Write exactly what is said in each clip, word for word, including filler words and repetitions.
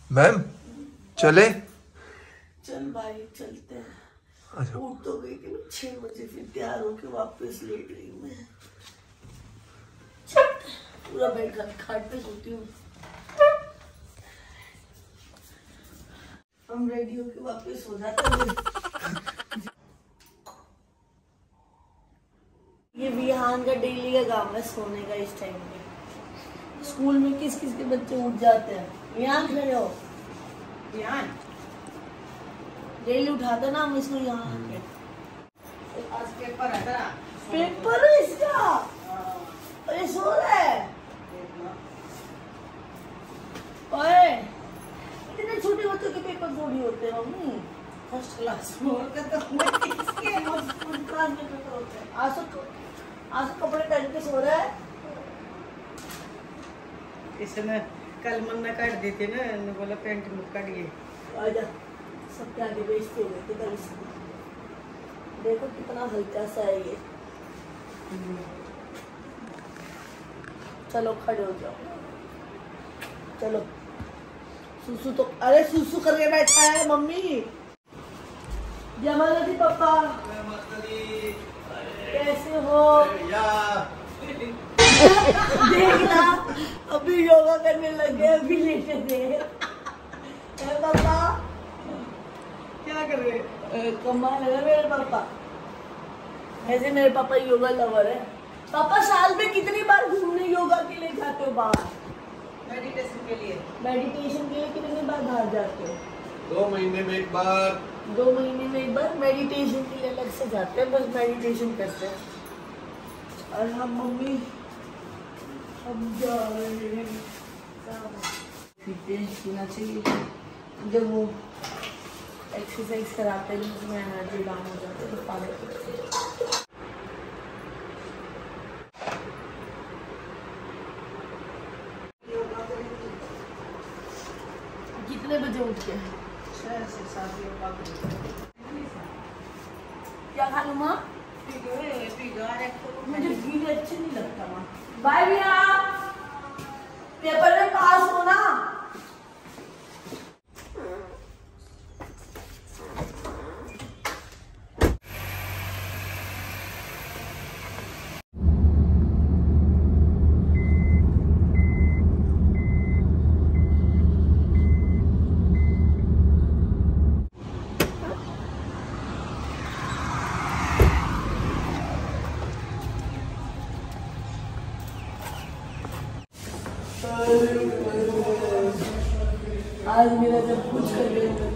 Ma'am चले? चल भाई चलते हैं। उठ तो गई थी मैं छह बजे, फिर तैयार होके वापस लेट गई मैं। पूरा बेड खाट पे सोती हूँ। हम रेडी होके वापस हो जाते हैं। ये विहान का डेली का काम है सोने का इस टाइम पे। स्कूल में किस किस के बच्चे उठ जाते हैं। विहान खड़े हो। विहान डेली उठाते ना हम इसको यहाँ आके। आज पेपर है ना? पेपर है इसका। अरे सो रहा है। ओए इतने छोटे बच्चों के पेपर थोड़ी होते हैं मम्मी। फर्स्ट क्लास में होते तो इसके फर्स्ट क्लास में पेपर होते हैं। आज तो आज तो कपड़े पहन के सो रहा है। इसने कल मन्ना काट दी थी ना, ने बोला पेंट मत काटिए। आजा सबके आगे बेचते हुए थे कल इसको। देखो कितना हल्का सा है ये। चलो खड़े हो जाओ। चलो सुसु तो अरे सुसु करके बैठा है मम्मी। जमाल जी पापा कैसे हो? देखना अभी योगा करने लगे, अभी लेटे थे। पापा क्या कर रहे? कमाल है मेरे पापा। ऐसे मेरे पापा योगा लवर है। पापा साल में कितनी बार घूमने योगा के लिए जाते हो बाहर? मेडिटेशन के लिए। मेडिटेशन के लिए कितनी बार बाहर जाते हो? दो महीने में एक बार। दो महीने में एक बार मेडिटेशन के लिए अलग से जाते हैं, बस मेडिटेशन करते हैं। और हम मम्मी हम जा रहे हैं। फिटनेस होना चाहिए। जब वो एक्सरसाइज कराते हैं उसमें एनर्जी डाउन हो जाती है तो पाले करते हैं। कितने बजे उठ के? छह से सात योगा करें। क्या खा लूँ माँ? मुझे घी अच्छे नहीं लगता माँ। बाय भैया, पेपर में पास हो ना। आज मेरा जब कुछ कर रहे हैं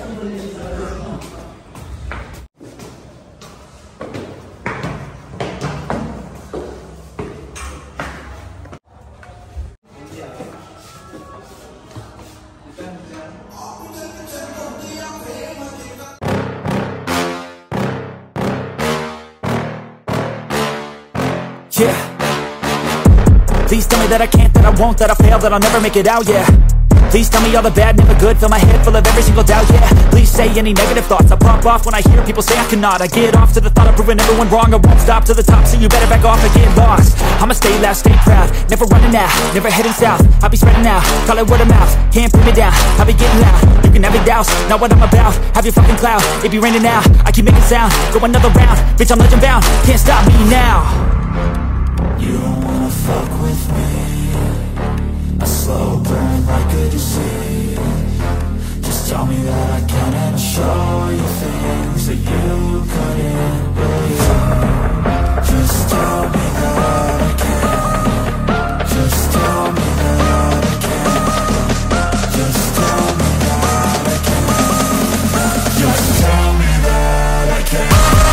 Yeah. Please tell me that I can't, that I won't, that I fail, that I'll never make it out, yeah. Please tell me all the bad, never good, fill my head full of every single doubt, yeah. Please say any negative thoughts, I pop off when I hear people say I cannot. I get off to the thought of proving everyone wrong, I won't stop to the top, so you better back off and get lost. I'ma stay loud, stay proud, never running out, never heading south. I'll be spreading out, call it word of mouth, can't put me down, I'll be getting loud. You can have your doubts, not what I'm about, have your fucking clout. It be raining now, I keep making sound, go another round, bitch I'm legend bound, can't stop me now. You don't wanna fuck with me, a slow burn like a disease. Just tell me that I can and I'll show you things that you couldn't believe. Just tell me that I can. Just tell me that I can. Just tell me that I can. Just tell me that I can.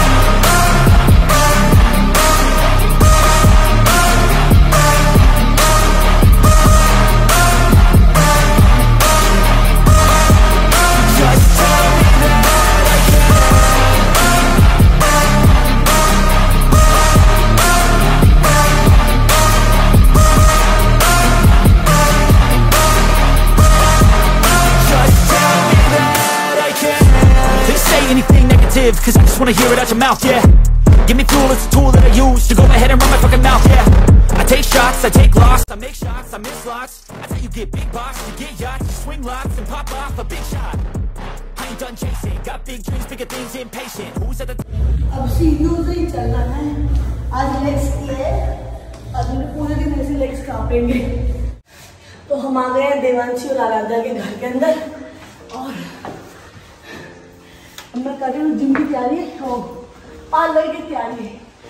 Cause I just wanna hear it out your mouth, yeah. Give me fuel, it's a tool that I use to go ahead and run my fucking mouth, yeah. I take shots, I take loss, I make shots, I miss lots. That's how you get big box, you get yachts, you swing lots and pop off a big shot. I ain't done chasing, got big dreams, bigger things, impatient. Who's at the अब सीढ़ियों से ही चलना है। आज legs किए, आज मेरे पूरे दिन ऐसे लेग्स कांपेंगे। तो हम आ गए हैं देवांशी और आराध्या के घर के अंदर और मैं कर रही हूँ जिम की तैयारी और पार्लर की तैयारी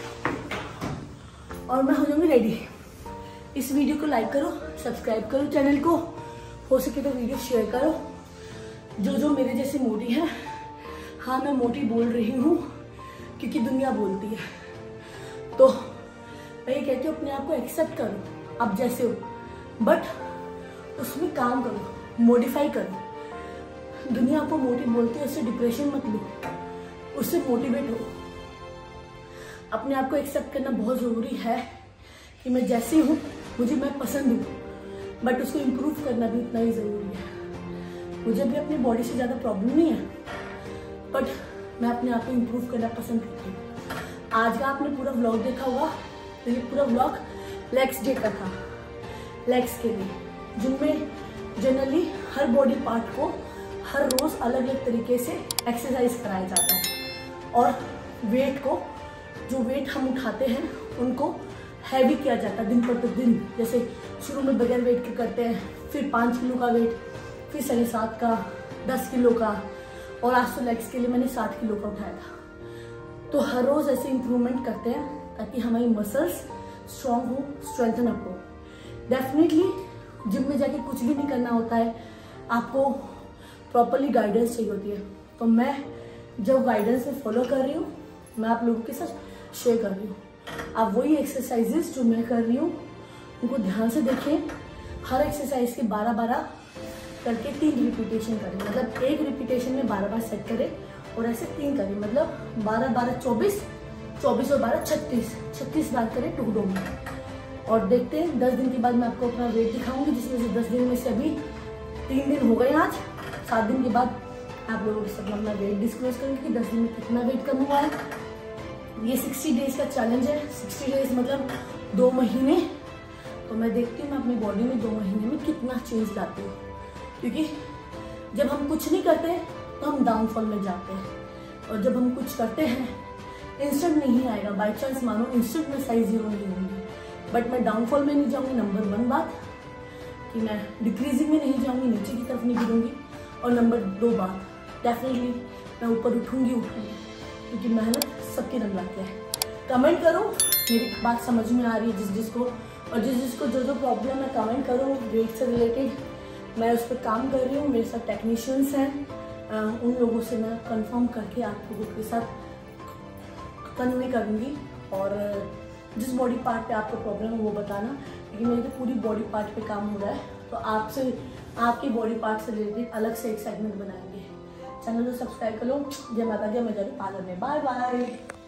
और मैं हो जाऊंगी रेडी। इस वीडियो को लाइक करो, सब्सक्राइब करो चैनल को, हो सके तो वीडियो शेयर करो। जो जो मेरे जैसे मोटी है, हाँ मैं मोटी बोल रही हूँ क्योंकि दुनिया बोलती है, तो मैं ये कहती हूँ अपने आप को एक्सेप्ट करो आप जैसे हो, बट उसमें काम करो, मॉडिफाई करो। दुनिया आपको मोटी बोलती है, उससे डिप्रेशन मत लो, उससे मोटिवेट हो। अपने आप को एक्सेप्ट करना बहुत ज़रूरी है कि मैं जैसी हूँ, मुझे मैं पसंद हूँ, बट उसको इम्प्रूव करना भी उतना ही ज़रूरी है। मुझे भी अपनी बॉडी से ज़्यादा प्रॉब्लम नहीं है, बट मैं अपने आप को इम्प्रूव करना पसंद करती हूँ। आज का आपने पूरा व्लॉग देखा होगा, मेरी पूरा व्लॉग लेग्स डे का था। लेग्स के लिए जिनमें जनरली हर बॉडी पार्ट को हर रोज़ अलग अलग तरीके से एक्सरसाइज कराया जाता है और वेट को, जो वेट हम उठाते हैं उनको हैवी किया जाता है दिन पर दिन। जैसे शुरू में बगैर वेट के करते हैं, फिर पाँच किलो का वेट, फिर साढ़े सात का, दस किलो का, और आज तो लेग्स के लिए मैंने सात किलो का उठाया था। तो हर रोज़ ऐसे इम्प्रूवमेंट करते हैं ताकि हमारी मसल्स स्ट्रॉन्ग हो, स्ट्रेंथन अप हो। डेफिनेटली जिम में जाके कुछ भी नहीं करना होता है, आपको प्रॉपरली गाइडेंस चाहिए होती है। तो मैं जो गाइडेंस में फॉलो कर रही हूँ, मैं आप लोगों के साथ शेयर कर रही हूँ। आप वही एक्सरसाइजेस जो मैं कर रही हूँ उनको ध्यान से देखें। हर एक्सरसाइज के बारह बारह करके तीन रिपीटेशन करें, मतलब एक रिपीटेशन में बारह बार सेट करें और ऐसे तीन करें, मतलब बारह बारह चौबीस, चौबीस और बारह छत्तीस, छत्तीस बार करें टुकड़ों में। और देखते हैं दस दिन के बाद मैं आपको अपना वेट दिखाऊंगी, जिसमें से दस दिन में से अभी तीन दिन हो गए। आज सात दिन के बाद आप लोगों के साथ अपना वेट डिस्क्लोज करेंगे कि दस दिन में कितना वेट कम हुआ है। ये सिक्सटी डेज का चैलेंज है, सिक्सटी डेज मतलब दो महीने। तो मैं देखती हूँ मैं अपनी बॉडी में दो महीने में कितना चेंज लाती हूँ, क्योंकि जब हम कुछ नहीं करते तो हम डाउनफॉल में जाते हैं, और जब हम कुछ करते हैं इंस्टेंट नहीं आएगा। बाई चांस मानो इंस्टेंट में साइज जीरो नहीं होंगी, बट मैं डाउनफॉल में नहीं जाऊँगी। नंबर वन बात कि मैं डिक्रीजिंग में नहीं जाऊँगी, नीचे की तरफ नहीं गिरूँगी। और नंबर दो बात, डेफिनेटली मैं ऊपर उठूँगी उठूँगी क्योंकि मेहनत सबकी रंग लाती है। कमेंट करो मेरी बात समझ में आ रही है जिस जिसको, और जिस जिसको जो जो प्रॉब्लम है कमेंट करो वेट से रिलेटेड। मैं उस पर काम कर रही हूँ, मेरे साथ टेक्नीशियंस हैं, उन लोगों से मैं कंफर्म करके आप लोगों के साथ कन्वे करूँगी। और जिस बॉडी पार्ट पे आपको प्रॉब्लम है वो बताना, क्योंकि मेरे तो पूरी बॉडी पार्ट पे काम हो रहा है। तो आपसे आपकी बॉडी पार्ट से रिलेटेड अलग से एक सेगमेंट बनाएंगे। चैनल को सब्सक्राइब करो। जय माता दी, मैं जा रही पार्लर में। Bye bye.